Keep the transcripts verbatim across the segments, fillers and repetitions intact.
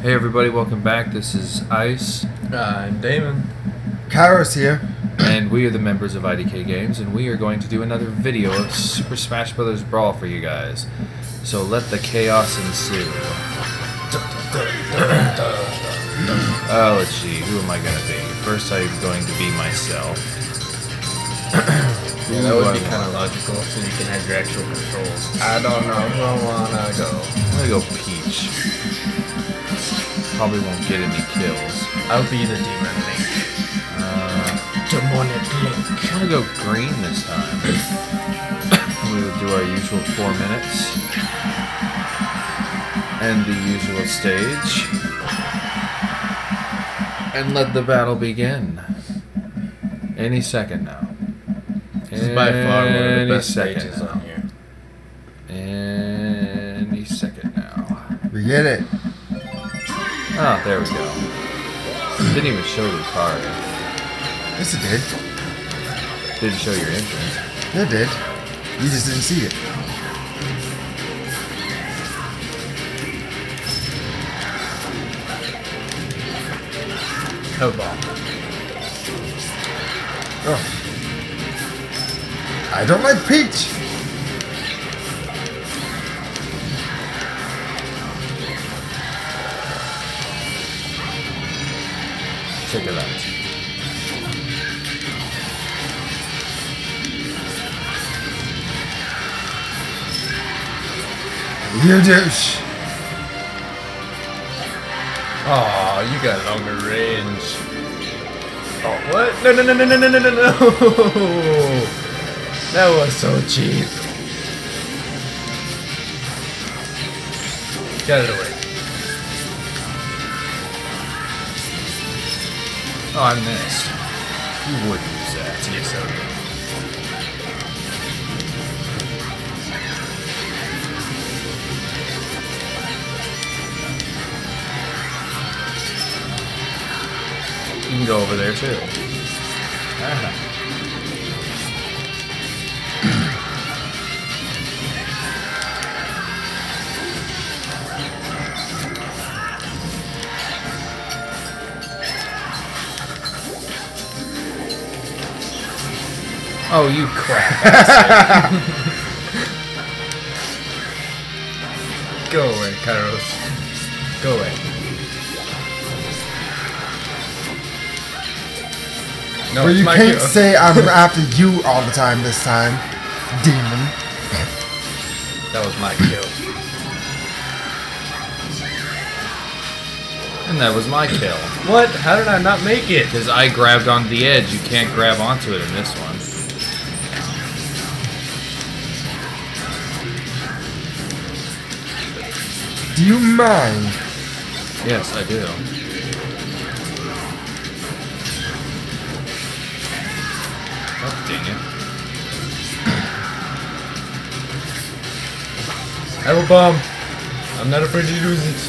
Hey everybody, welcome back. This is Ice. Uh, I'm Damon. Kairos here. And we are the members of I D K Games, and we are going to do another video of Super Smash Bros. Brawl for you guys. So let the chaos ensue. Oh, let's see, who am I going to be? First I'm going to be myself. Yeah, that would be kind of logical, so you can have your actual controls. I don't know who I wanna go. I'm gonna go Peach. Probably won't get any kills. I'll be the demon Link. Uh, Demonic Link. I'm gonna go green this time. We will do our usual four minutes. And the usual stage. And let the battle begin. Any second now. This is by far one of the Any best second stages now. on here. Any second now. We get it. Oh, there we go. Didn't even show the card. Yes, it did. Didn't show your entrance. It did. You just didn't see it. No ball. Oh. I don't like Peach. Check it out. You douche. Oh, you got longer range. Oh, what? No, no, no, no, no, no, no, no, no. That was so cheap. Get it away. Oh, I missed. You would use that. Yes, I would. You can go over there too. Ah. Oh, you crap. Go away, Kairos. Go away. No, Well, it's you my can't kill. say I'm after you all the time this time, demon. That was my kill. And that was my kill. What? How did I not make it? Because I grabbed on the edge. You can't grab onto it in this one. Do you mind? Yes, I do. God dang it. I have a bomb. I'm not afraid to use it.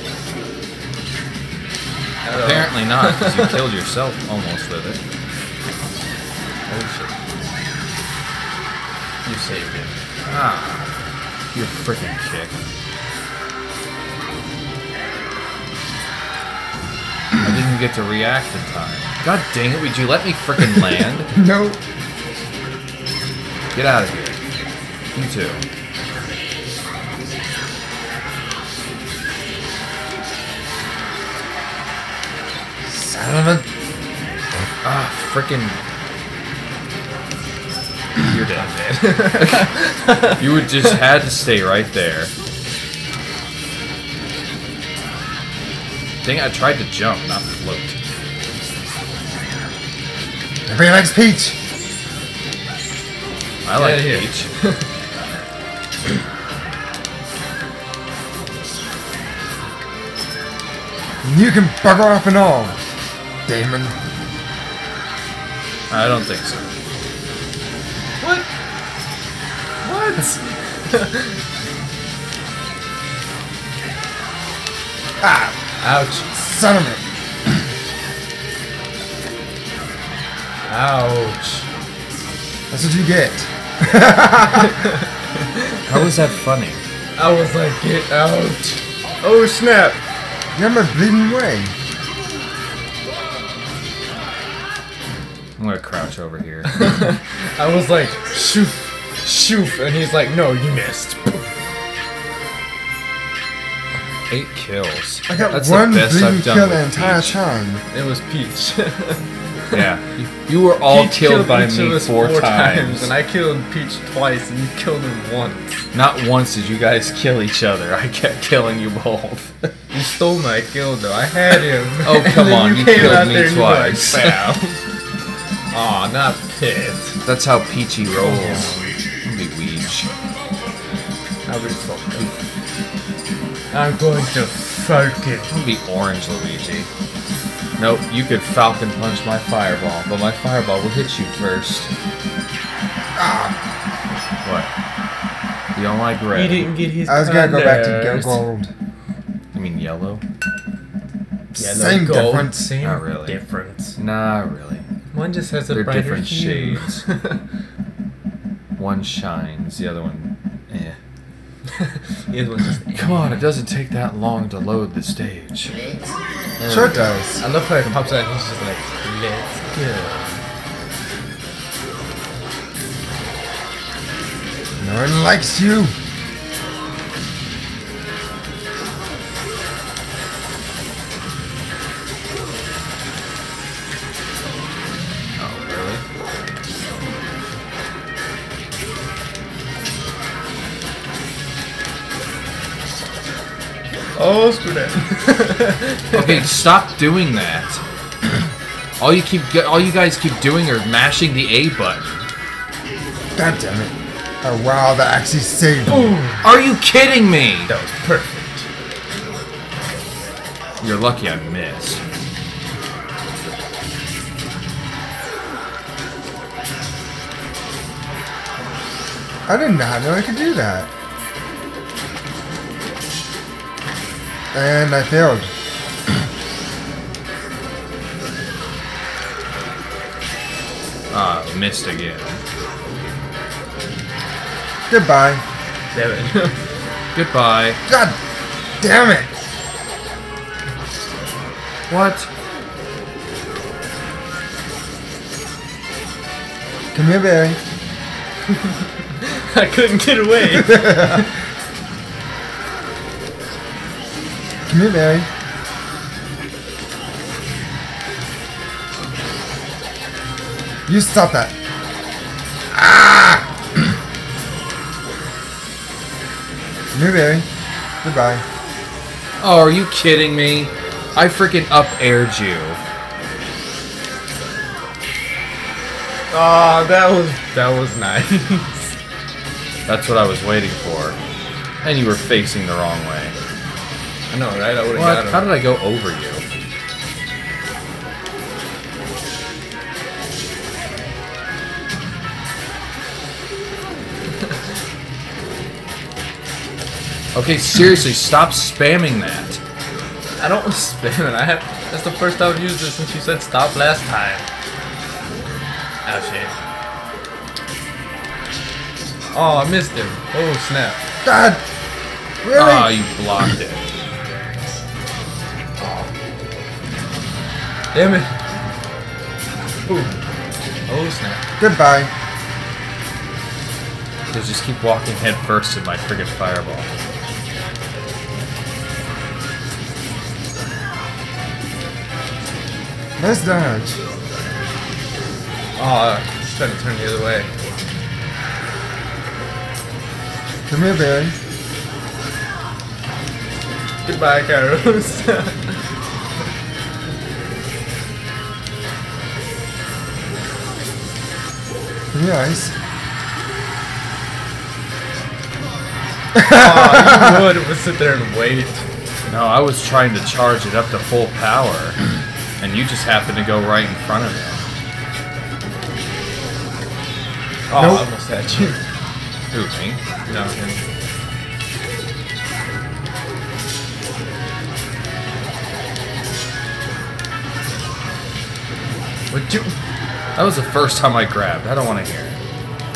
Apparently not, because you killed yourself almost with it. Oh shit. You saved it. Ah. You freaking kick. I didn't get to react in time. God dang it, would you let me freaking land? No. Get out of here. You too. Son of a... Ah, freaking. You're dead. You would just had to stay right there. Dang, I tried to jump, not float. Everybody likes Peach. I like Get out Peach. You can bugger off and all, demon. I don't think so. What? What? Ah, Ouch. son of a... Ouch. That's what you get. How was that funny? I was like, get out. Oh, snap. You're my bleeding way. I'm gonna crouch over here. I was like, shoof, shoof, and he's like, no, you missed. Eight kills. I got That's one the best bleeding I've done kill the with entire Peach. time. It was Peach. Yeah, you, you were all Peach killed by each me of us four, four times. and I killed Peach twice, and you killed her once. Not once did you guys kill each other. I kept killing you both. You stole my kill, though. I had him. Oh, And come then on, you came killed out me there and you were like, twice. "Bam." Aw, not Pit. That's how Peachy rolls. Big weege. I'll be fucking. I'm going to Falcon. I'm gonna be orange, Luigi. Nope, you could Falcon punch my fireball, but my fireball will hit you first. Ah, What? You don't like red? He didn't get his. I was gonna go back to go colors. gold. You mean yellow? Yellow, Same gold, difference. Same Not really. difference. Nah, really. One just has a They're brighter different hue. shades. One shines, the other one, eh. The other one just. Come on, it doesn't take that long to load the stage. Sure it does. I love how it pops out and he's just like, let's go. No one likes you. Oh, really? Oh, screw that. Okay, stop doing that. All you keep, all you guys keep doing are mashing the A button. God damn it. Oh wow, that actually saved me. Are you kidding me? That was perfect. You're lucky I missed. I did not know I could do that. And I failed. Ah, missed again. Goodbye. Damn it. Goodbye. God damn it. What? Come here, Barry. I couldn't get away. Come here, Barry. You stop that. Ah! Come here, Barry. Goodbye. Oh, are you kidding me? I freaking up-aired you. Oh, that was that was nice. That's what I was waiting for. And you were facing the wrong way. I know, right? I would have What? got him. How did I go over you? Okay, seriously, stop spamming that. I don't spam it. I have. That's the first time I've used it since you said stop last time. Oh shit. Oh, I missed him. Oh snap. God! Really? Ah, you blocked it. Damn it. Ooh. Oh snap. Goodbye. Just just keep walking head first in my friggin' fireball. Nice dodge. Oh, he's trying to turn the other way. Come here, Barry. Goodbye, Kairos. Come here, Ice. Oh, you would, would sit there and wait. No, I was trying to charge it up to full power, and you just happened to go right in front of it. Oh, Nope. I almost had you. Who, me? No, him. Would you? That was the first time I grabbed. I don't want to hear it.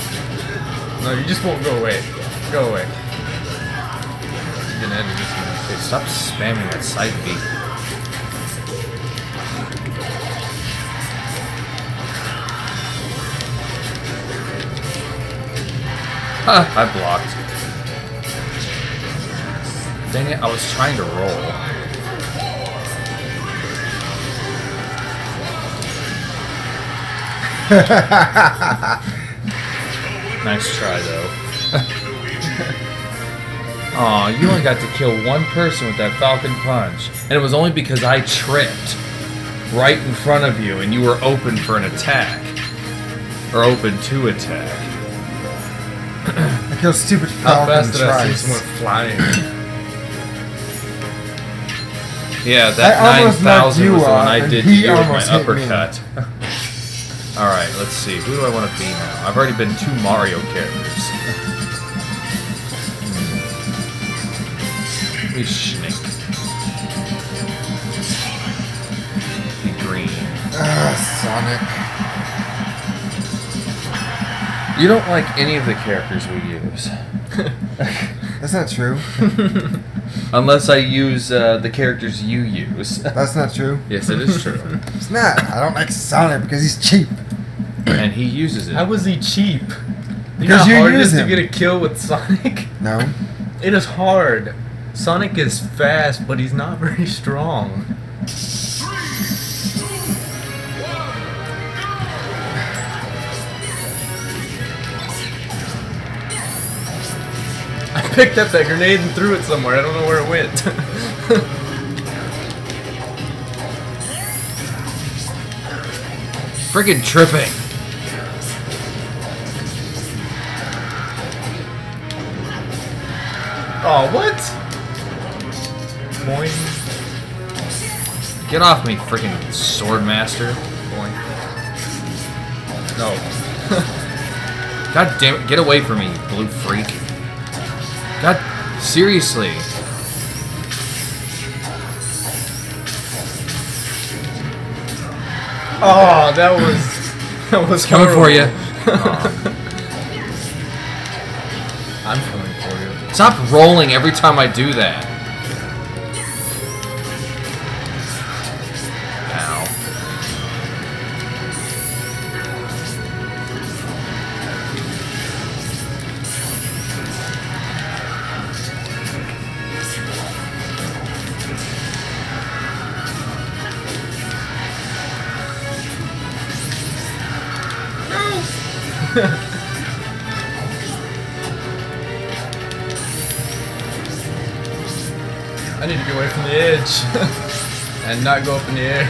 No, you just won't go away. Go away. You're gonna end this in Okay, stop spamming that side beat. Ah, I blocked. Dang it, I was trying to roll. Nice try, though. Aw, you only got to kill one person with that Falcon Punch. And it was only because I tripped right in front of you and you were open for an attack. Or open to attack. I kill stupid How Falcon fast did I see tries. someone flying? Yeah, that I almost nine thousand knocked was you the one out, I and did he to you with my almost hit me. uppercut. Alright, let's see. Who do I want to be now? I've already been two Mario characters. We snake. Be green. Ah, Sonic. You don't like any of the characters we use. That's not true. Unless I use uh, the characters you use. That's not true. Yes, it is true. It's not. I don't like Sonic because he's cheap. And he uses it. How was he cheap? You Because know how you hard it use is to him. get a kill with Sonic? No. It is hard. Sonic is fast, but he's not very strong. I picked up that grenade and threw it somewhere. I don't know where it went. Friggin' tripping. Oh, what? Boing. Get off me, friggin' sword master. Boing. No. God damn it, get away from me, you blue freak. God, seriously. Oh, that was that was Coming for you. horrible. I'm coming for you. Stop rolling every time I do that. Ow. I need to get away from the edge and not go up in the air.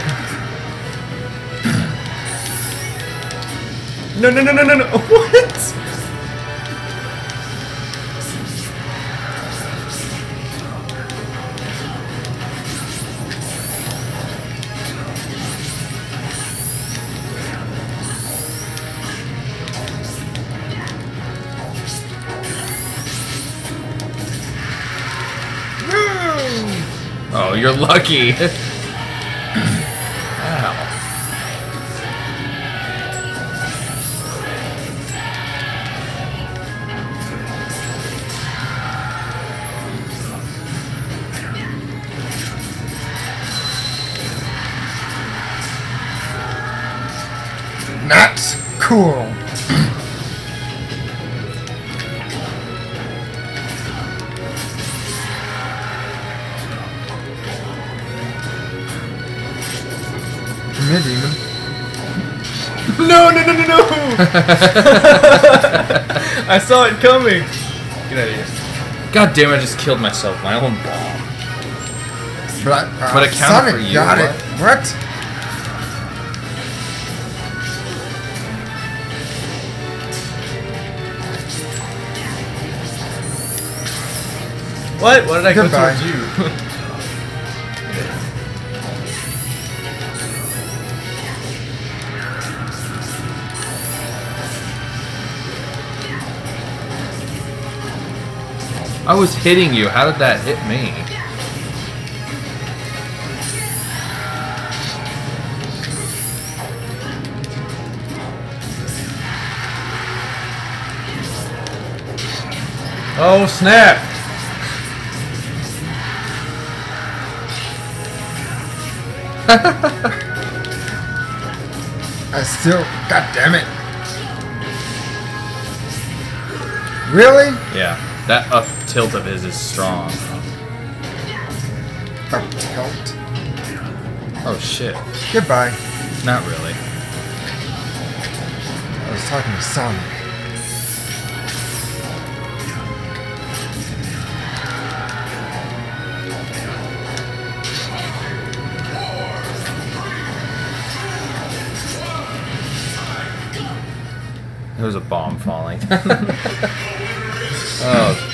No, no, no, no, no, no. What? Oh, you're lucky. Ow. Not cool. Come here, demon. No, no, no, no, no! I saw it coming. Get out of here. God damn it, I just killed myself. My own ball. But, I, uh, But it counted Sonic for you, got what? it. What? What? Why did I go Goodbye. towards you? I was hitting you. How did that hit me? Oh, snap! I still. God damn it. Really? Yeah, that up tilt of his is strong. Up tilt. Oh shit. Goodbye. Not really. I was talking to Sonic. There was a bomb falling. Okay.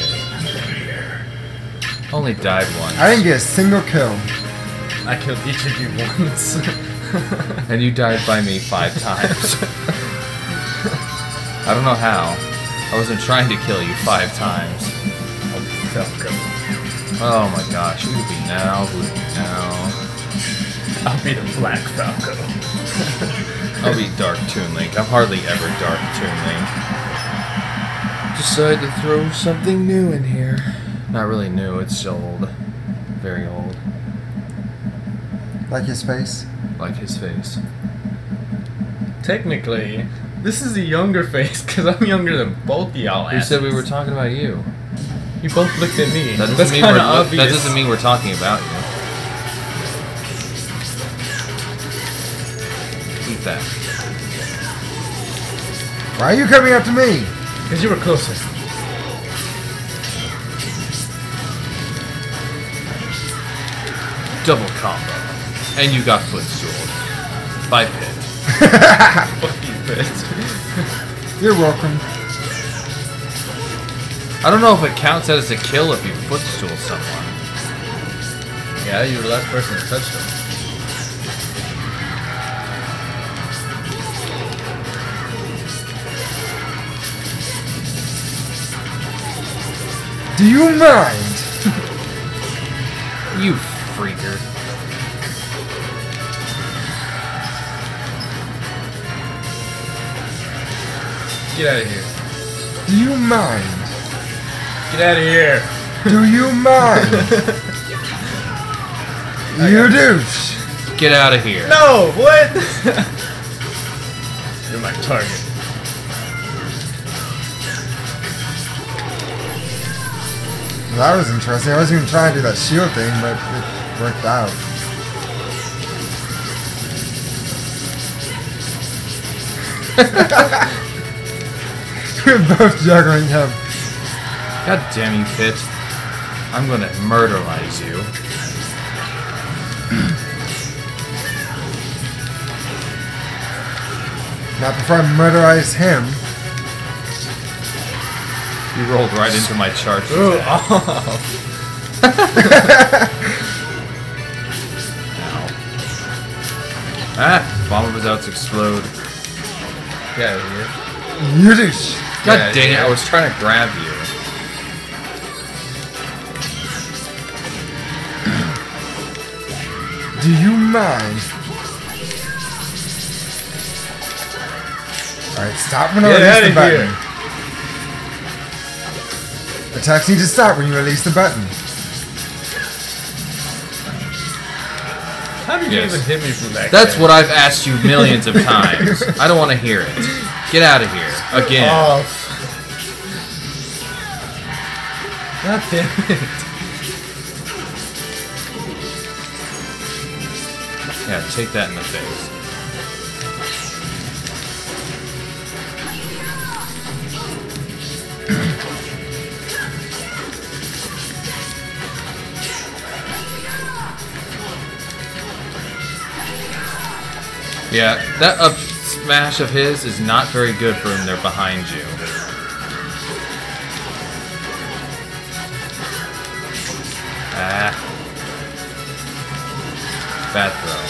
Only died once. I didn't get a single kill. I killed each of you once. And you died by me five times. I don't know how. I wasn't trying to kill you five times. Falco. Oh my gosh. Who be now? Who be now? I'll be the Black Falco. I'll be Dark Toon Link. I'm hardly ever Dark Toon Link. Decided to throw something new in here. Not really new, it's old. Very old. Like his face? Like his face. Technically, this is a younger face because I'm younger than both of y'all. Who said we were talking about you? You both looked at me. That doesn't, That's mean kind we're, of that obvious. doesn't mean we're talking about you. Eat that. Why are you coming after me? Because you were closer. Double combo. And you got footstool. By Pit. Fuck you, bitch. You're welcome. I don't know if it counts as a kill if you footstool someone. Yeah, you were the last person to touch them. Do you mind? You freaker. Get out of here. Do you mind? Get out of here. Do you mind? You douche. Get out of here. No, what? You're my target. That was interesting. I wasn't even trying to do that shield thing, but it worked out. We're both juggling him. God damn you, Pit. I'm gonna murderize you. Not before I murderize him. You rolled right into my charge. Ooh, attack. oh. Ow. Ah! Bomb of his outs explode. Get out of here. You douche. God Yeah, dang it, yeah. I was trying to grab you. Do you mind? Alright, stop when I Get release outta the button. here. Attacks need to stop when you release the button. How did you Yes. even hit me from back That's there? what I've asked you millions of times. I don't want to hear it. Get out of here. Again. Oh. God damn it. Yeah, take that in the face. Yeah, that up smash of his is not very good for when they're behind you. Ah. Bad throw.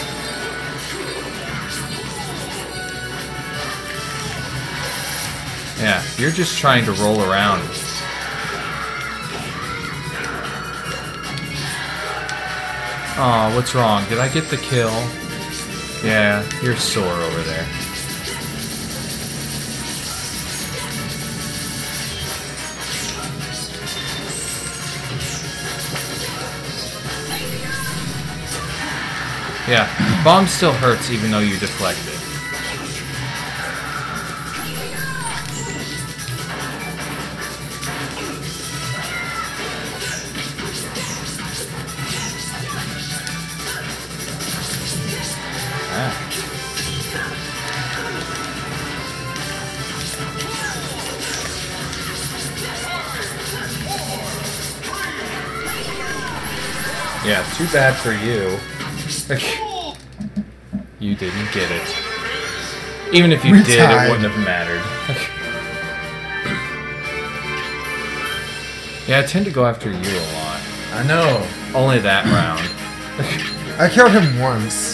Yeah, you're just trying to roll around. Aw, what's wrong? Did I get the kill? Yeah, you're sore over there. Yeah, bomb still hurts even though you deflect it. Ah. Yeah, too bad for you. You didn't get it. Even if you We did, tied. it wouldn't have mattered. Yeah, I tend to go after you a lot. I know. Only that round. I killed him once.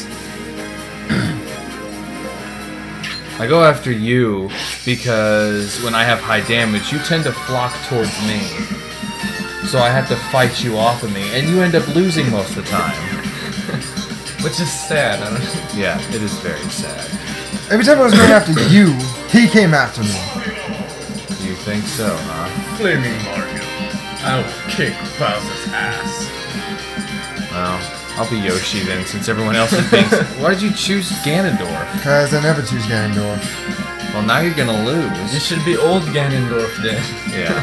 I go after you because when I have high damage, you tend to flock towards me. So I have to fight you off of me, and you end up losing most of the time. Which is sad. I don't Yeah, it is very sad. Every time I was going after you, he came after me. You think so, huh? Flaming Mario. I will kick Bowser's ass. Well, I'll be Yoshi then, since everyone else is being... Why did you choose Ganondorf? Because I never choose Ganondorf. Well, now you're gonna You lose. should be old Ganondorf then. Yeah.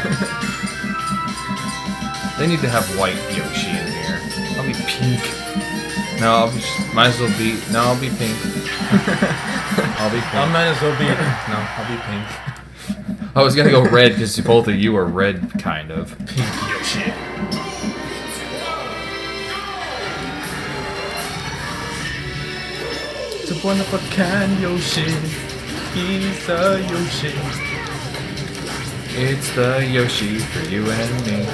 They need to have white Yoshi in here. I'll be pink. No, I'll be... Might as well be... No, I'll be pink. I'll be I pink. might as well be. No, I'll be pink. I was gonna go red because both of you are red, kind of. Pink Yoshi. It's a one of a kind Yoshi. He's a Yoshi. It's the Yoshi for you and me.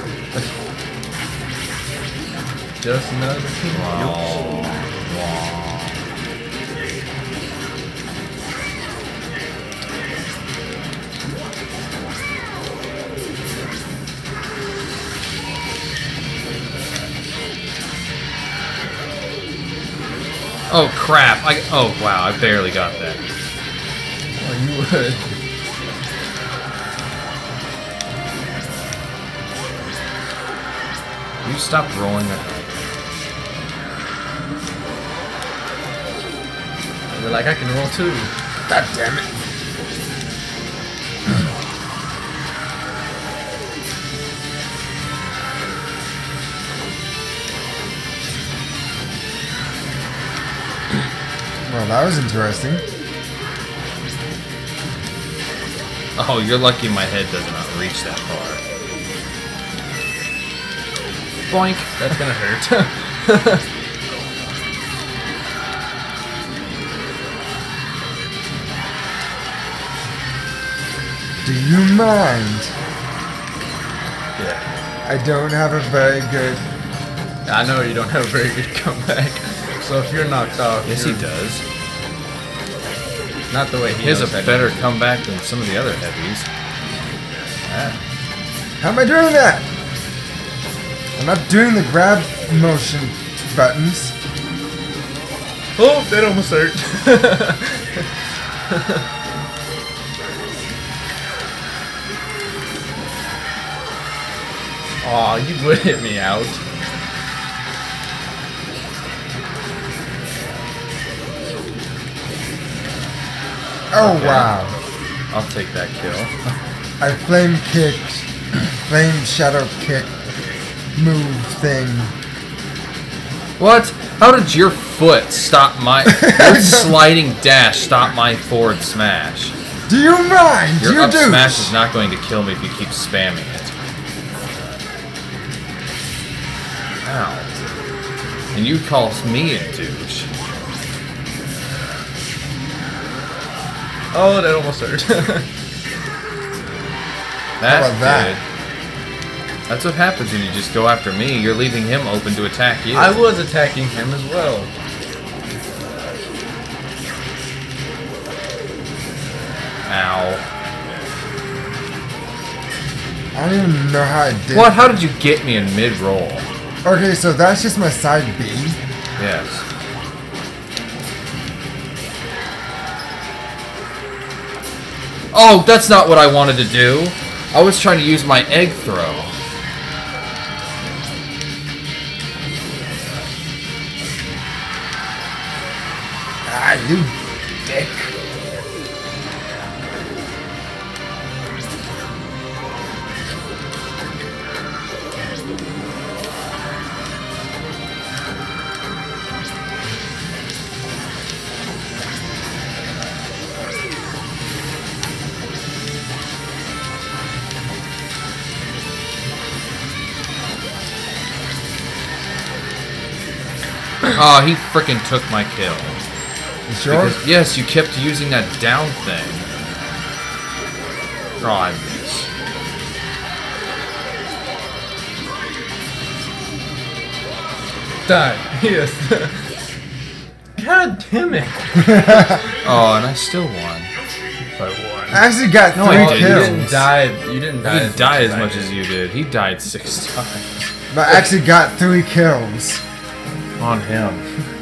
Just another pink Wow. Wow. Oh crap! I oh wow! I barely got that. Oh, you would. You stop rolling that. You're like, I can roll too. God damn it. Well, that was interesting. Oh, you're lucky my head does not reach that far. Boink! That's gonna hurt. Do you mind? Yeah. I don't have a very good... I know you don't have a very good comeback. So if you're knocked off, Yes, he you're- does. Not the way he He has a knows that. better comeback than some of the other heavies. Ah. How am I doing that? I'm not doing the grab motion buttons. Oh, that almost hurt. Aw, you would hit me out. Oh, Okay. wow. I'll take that kill. I flame kicked, flame shadow kick move thing. What? How did your foot stop my... your sliding dash stop my forward smash? Do you mind? Your you up do. smash is not going to kill me if you keep spamming it. Ow. And you call me a douche. Oh, that almost hurt. That's about that? good. That's what happens when you just go after me. You're leaving him open to attack you. I was attacking him as well. Ow. I don't even know how I did. What? How did you get me in mid-roll? Okay, so that's just my side B. Yes. Oh, that's not what I wanted to do. I was trying to use my egg throw. Ah, you dick. Oh, he freaking took my kill. You sure? Because, yes, you kept using that down thing. Oh, I miss. Die. Yes. God damn it. Oh, and I still won. By one. I actually got No, three I didn't. You kills. didn't die. You didn't I die. didn't die as I much did. as you did. He died six times. But I actually got three kills. On him.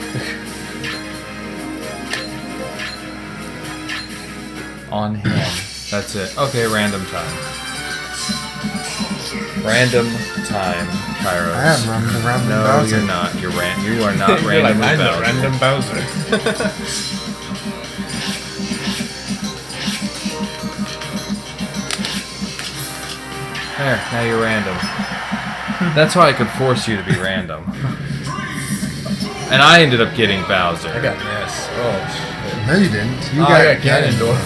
On him. That's it. Okay, random time. Random time, Kairos. I am running around the No, Bowser. you're not. You're ran. You are not You're like, randomly I'm the Bowser. random Bowser. There, now you're random. That's why I could force you to be random. And I ended up getting Bowser. I got this. Oh shit. No, you didn't. You Oh, got, I got Ganondorf.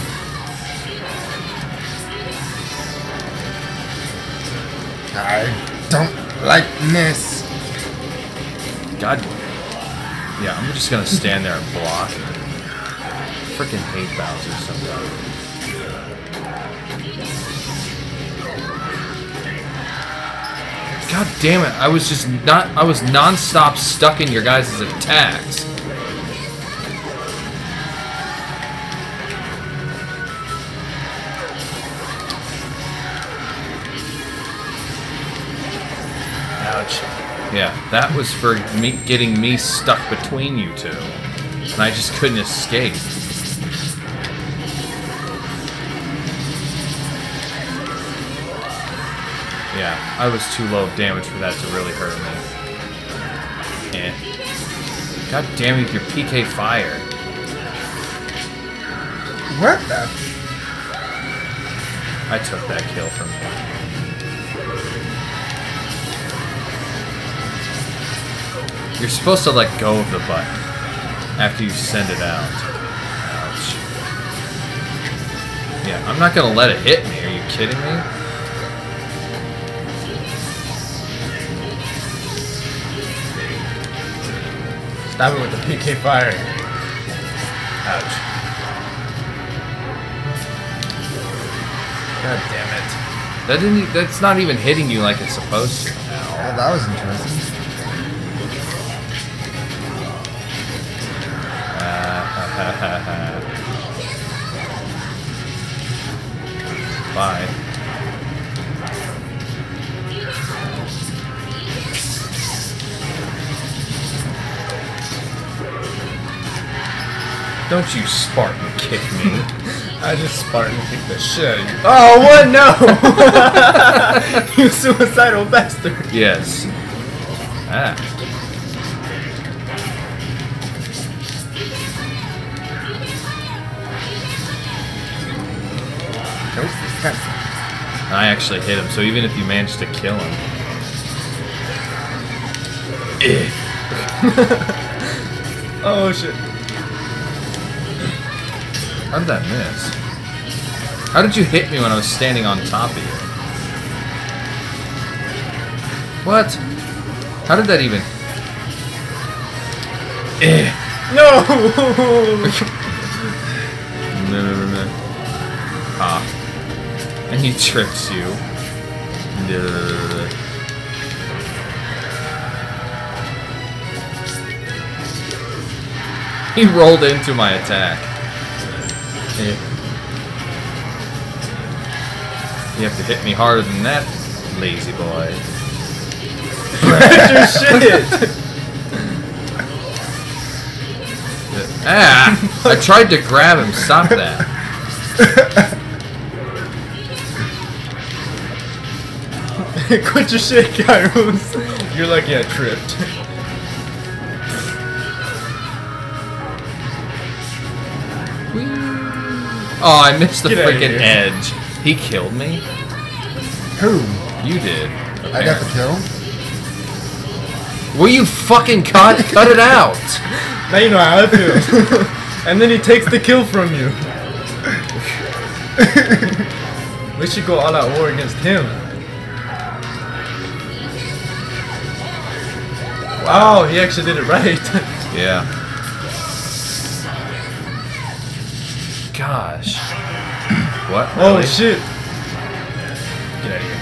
I don't like this. God. Yeah, I'm just gonna stand there and block. Freaking hate Bowser sometimes. God damn it! I was just not. I was non-stop stuck in your guys' attacks. Ouch. Yeah, that was for me getting me stuck between you two, and I just couldn't escape. Yeah, I was too low of damage for that to really hurt me. Eh. God damn it, your P K fire. What the? I took that kill from you. You're supposed to let go of the button after you send it out. Ouch. Yeah, I'm not gonna let it hit me. Are you kidding me? Stop it with the P K fire. Ouch. God damn it. That didn't. e- That's not even hitting you like it's supposed to. Oh, that was interesting. Bye. Don't you Spartan kick me. I just Spartan kicked the shit out of you. Oh, what? No! You suicidal bastard. Yes. Ah. Nope. I actually hit him, so even if you managed to kill him. Eh. Oh shit. How did that miss? How did you hit me when I was standing on top of you? What? How did that even... Eh. No! No, no, no, no. Ah. And he trips you. No. He rolled into my attack. Eh. You have to hit me harder than that, lazy boy. Your shit! Ah! I tried to grab him. Stop that. Quit your shit, Kairos. You're lucky I tripped. Oh, I missed the Get outta freaking here. edge. He killed me. Who? You did. I got the kill. Will you fucking cut? Cut it out. Now you know how I feel. And then he takes the kill from you. We should go all out war against him. Wow, he actually did it right. Yeah. Gosh. What? Oh Really? shit. Get out of here.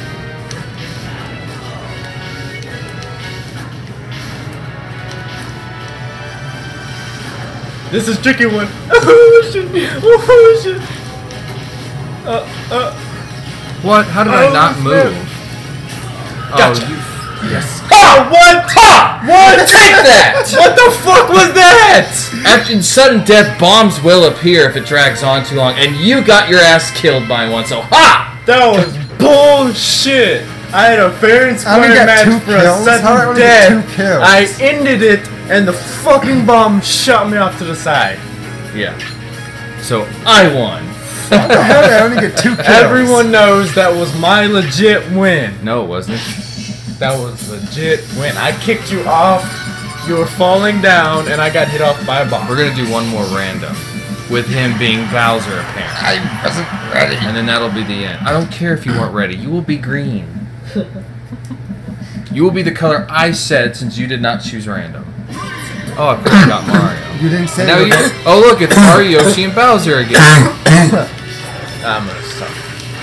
This is a tricky one. Oh shit. Oh shit. Uh, uh. What? How did I Oh, not snap. move? Gotcha. Oh, you. Yes. Oh, what? Ha! What? Take that! What the fuck was that? After in sudden death, bombs will appear if it drags on too long, and you got your ass killed by one. So ha! That was bullshit. I had a fair and I only square got match two for a kills? How did I sudden only get death. two kills? I ended it, and the fucking bomb shot me off to the side. Yeah. So I won. How did I only get two kills? Everyone knows that was my legit win. No, it wasn't. That was legit win. I kicked you off. You were falling down, and I got hit off by a bomb. We're gonna do one more random, with him being Bowser apparently, I wasn't ready. and then that'll be the end. I don't care if you weren't ready. You will be green. You will be the color I said since you did not choose random. Oh, I forgot Mario. You didn't say Now it. you, oh look, it's Mario, Yoshi, and Bowser again. I'm gonna stop.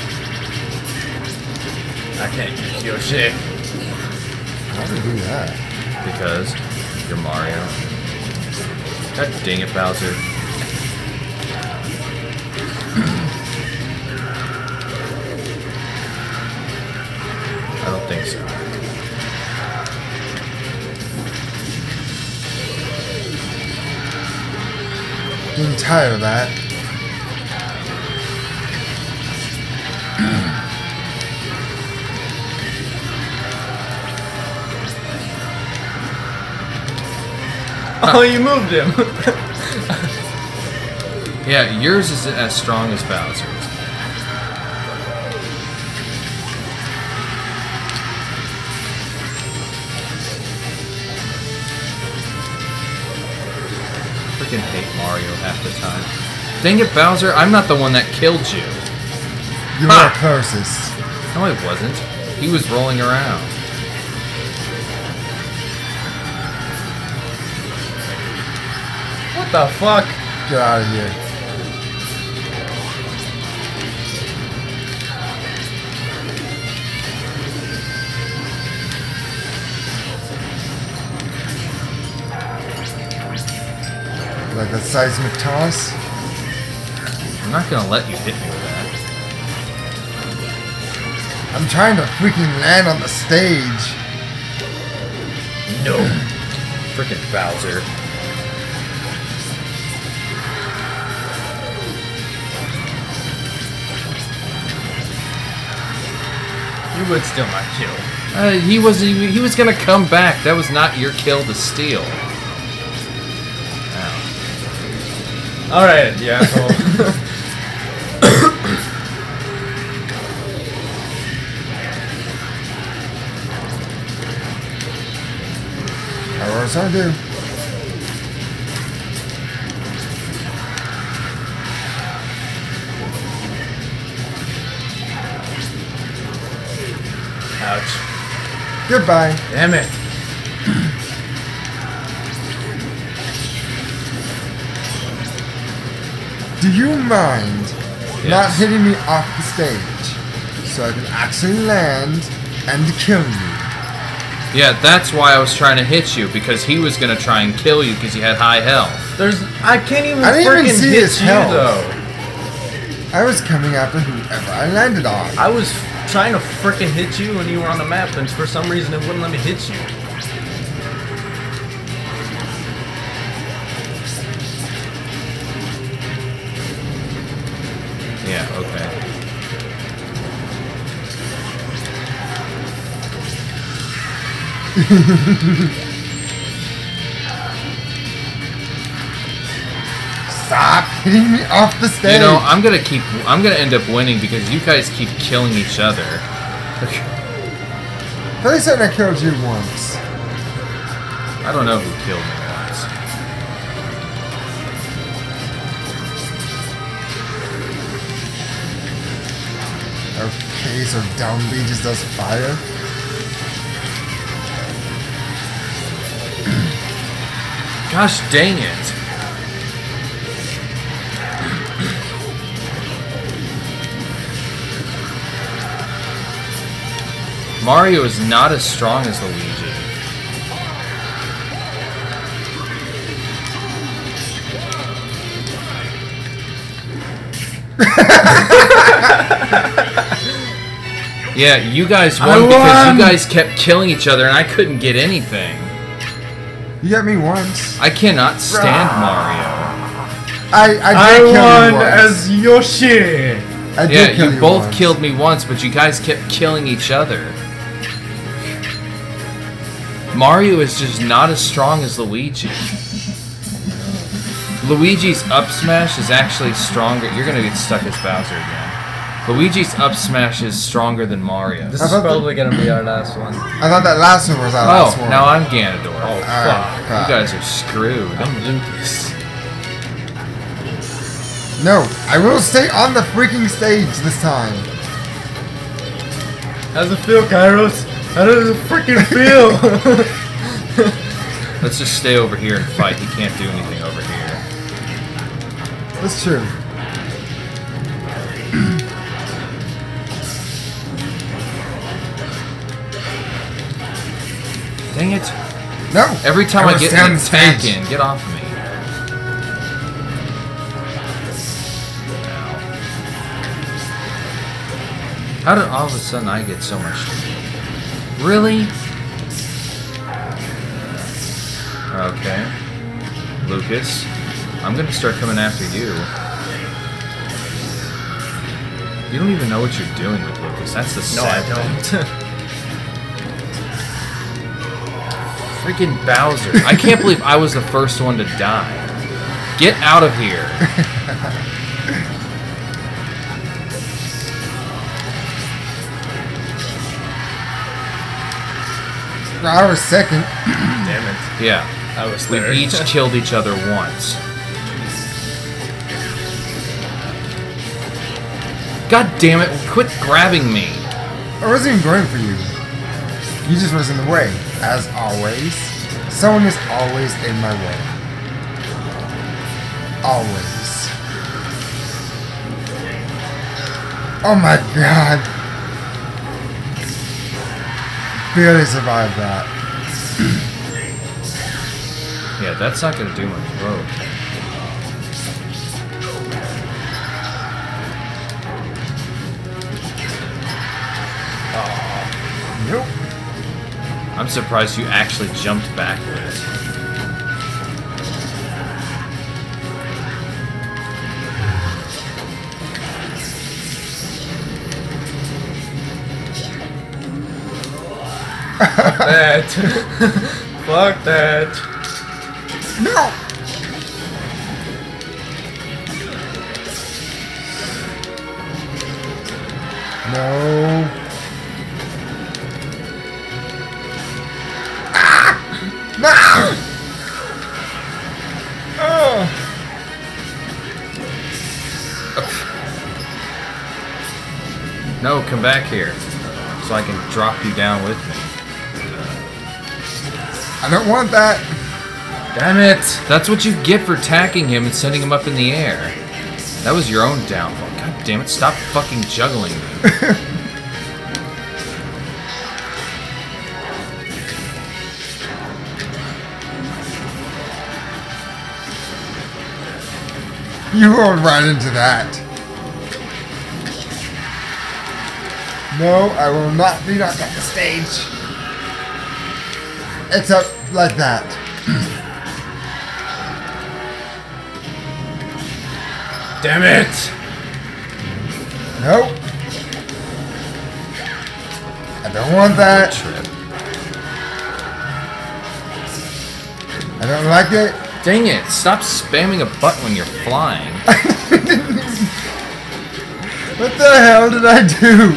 I can't use your shit. How did you do that? Because you're Mario. God dang it, Bowser. I don't think so. I'm tired of that. Oh, you moved him. Yeah, yours isn't as strong as Bowser's. Freaking hate Mario half the time. Dang it, Bowser, I'm not the one that killed you. You Ha! were closest. No, I wasn't. He was rolling around. What the fuck? Get out of here. Like a seismic toss? I'm not gonna let you hit me with that. I'm trying to freaking land on the stage. No. Freaking Bowser. You would steal my kill. Uh, he was he was gonna come back. That was not your kill to steal. Ow. Alright, you asshole. How was I do? Ouch. Goodbye. Damn it. Do you mind not Yes. hitting me off the stage so I can actually land and kill you? Yeah, that's why I was trying to hit you, because he was gonna try and kill you because you had high health. There's. I can't even I didn't even freaking see hit his you health. though. I was coming after whoever I landed on. I was trying to freaking hit you when you were on the map, and for some reason it wouldn't let me hit you. Yeah, okay. Stop hitting me off the stage. You know, I'm gonna keep. I'm gonna end up winning because you guys keep killing each other. Pretty certain I killed you once. I don't know who killed me once. Okay, so down B just does fire. Gosh dang it. Mario is not as strong as Luigi. Yeah, you guys won, won because you guys kept killing each other and I couldn't get anything. You got me once. I cannot stand Mario. I I I did kill won you once. as Yoshi. I did Yeah, kill you both once. killed me once, but you guys kept killing each other. Mario is just not as strong as Luigi. Luigi's up smash is actually stronger. You're gonna get stuck as Bowser again. Luigi's up smash is stronger than Mario. This I is thought probably gonna be our last one. I thought that last one was our last Oh, one. now I'm Ganondorf. Oh, Alright, fuck. crap. You guys are screwed. I'm Lucas. No, I will stay on the freaking stage this time. How's it feel, Kairos? How does it freaking feel? Let's just stay over here and fight. He can't do anything over here. That's true. Dang it. No. Every time I I, will get stay on an the attack stage. in, get off of me. How did all of a sudden I get so much? Really? Okay. Lucas, I'm gonna start coming after you. You don't even know what you're doing with Lucas. That's the No, sad I don't. thing. Freaking Bowser. I can't believe I was the first one to die. Get out of here. I was second. Damn it. Yeah. I was We third. each killed each other once. God damn it, quit grabbing me. I wasn't even going for you. You just was in the way. As always. Someone is always in my way. Always. Oh my god. Barely survived that. Yeah, that's not gonna do much. Whoa. Nope. I'm surprised you actually jumped backwards. Fuck that. Fuck that. No! No. Ah! No! Oh. No, come back here. So I can drop you down with me. I don't want that. Damn it. That's what you get for attacking him and sending him up in the air. That was your own downfall. God damn it, stop fucking juggling me. You rolled right into that. No, I will not be knocked off the stage. It's up like that. Damn it. Nope. I don't want that. Trip. I don't like it. Dang it! Stop spamming a button when you're flying. What the hell did I do?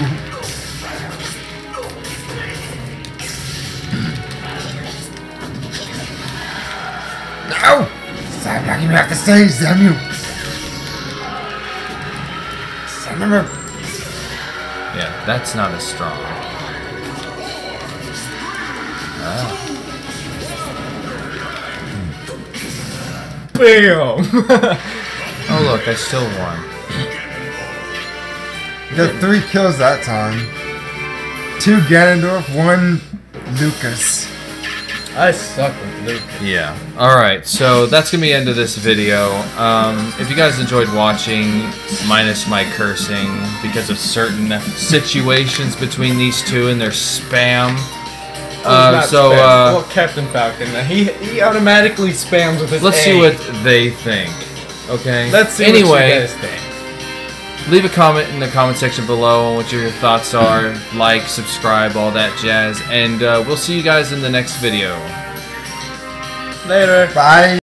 No! Stop knocking me off the stage, damn you! Son of a... Yeah, that's not as strong. Ah. Bam! Oh look, I still won. You got three kills that time. Two Ganondorf, one Lucas. I suck with Luke. Yeah. Alright, so that's going to be the end of this video. Um, if you guys enjoyed watching, minus my cursing, because of certain situations between these two and their spam. Uh, so, uh, well, Captain Falcon, he, he automatically spams with his let's A. see what they think. Okay? Let's see anyway, what you guys think. Leave a comment in the comment section below on what your thoughts are. Like, subscribe, all that jazz. And uh, we'll see you guys in the next video. Later. Bye.